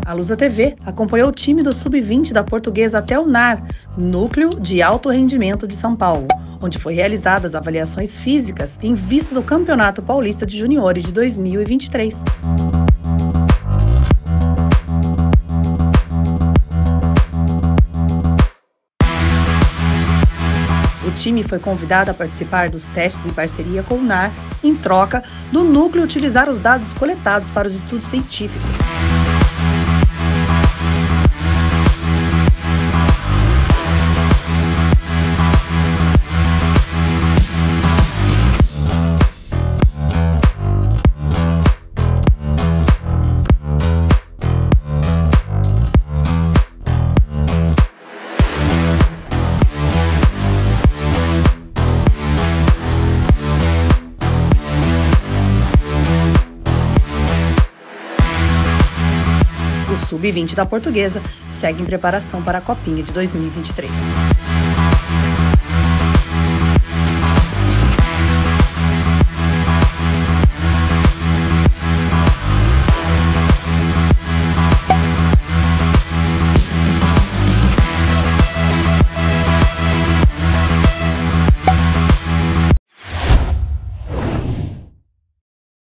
A Lusa TV acompanhou o time do Sub-20 da Portuguesa até o NAR, Núcleo de Alto Rendimento de São Paulo, onde foi realizadas avaliações físicas em vista do Campeonato Paulista de Juniores de 2023. O time foi convidado a participar dos testes em parceria com o NAR, em troca do núcleo utilizar os dados coletados para os estudos científicos. O Sub-20 da Portuguesa segue em preparação para a Copinha de 2023.